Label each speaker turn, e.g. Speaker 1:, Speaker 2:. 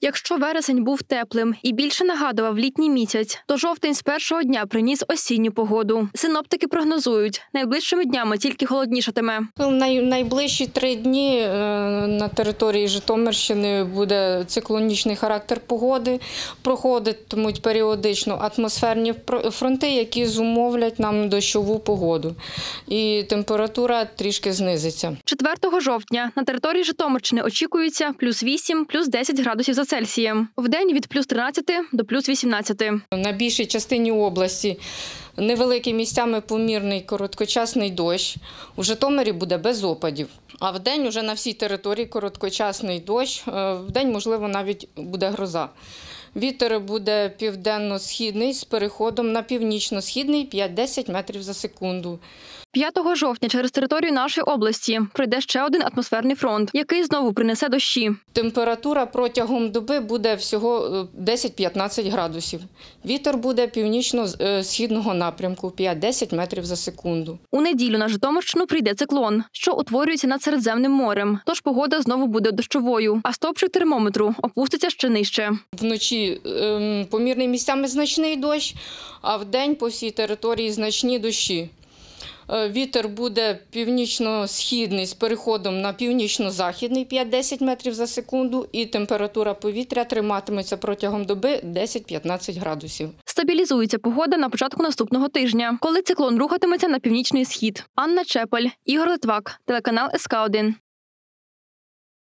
Speaker 1: Якщо вересень був теплим і більше нагадував літній місяць, то жовтень з першого дня приніс осінню погоду. Синоптики прогнозують, найближчими днями тільки холоднішатиме.
Speaker 2: Найближчі 3 дні на території Житомирщини буде циклонічний характер погоди. Проходитимуть періодично атмосферні фронти, які зумовлять нам дощову погоду. І температура трішки знизиться.
Speaker 1: 4 жовтня на території Житомирщини очікується плюс 8, плюс 10 градусів за Цельсієм. Вдень від плюс 13 до плюс 18.
Speaker 2: На більшій частині області невеликий місцями помірний короткочасний дощ. У Житомирі буде без опадів. А вдень уже на всій території короткочасний дощ. Вдень, можливо, навіть буде гроза. Вітер буде південно-східний з переходом на північно-східний 5-10 метрів за секунду.
Speaker 1: 5 жовтня через територію нашої області пройде ще один атмосферний фронт, який знову принесе дощі.
Speaker 2: Температура протягом доби буде всього 10-15 градусів. Вітер буде північно-східного напрямку 5-10 метрів за секунду.
Speaker 1: У неділю на Житомирщину прийде циклон, що утворюється над Середземним морем. Тож погода знову буде дощовою, а стовпчик термометру опуститься ще нижче.
Speaker 2: Вночі помірний місцями значний дощ, а вдень по всій території значні дощі. Вітер буде північно-східний з переходом на північно-західний 5-10 метрів за секунду і температура повітря триматиметься протягом доби 10-15 градусів.
Speaker 1: Стабілізується погода на початку наступного тижня, коли циклон рухатиметься на північний схід. Анна Чепель, Ігор Литвак, телеканал СК1.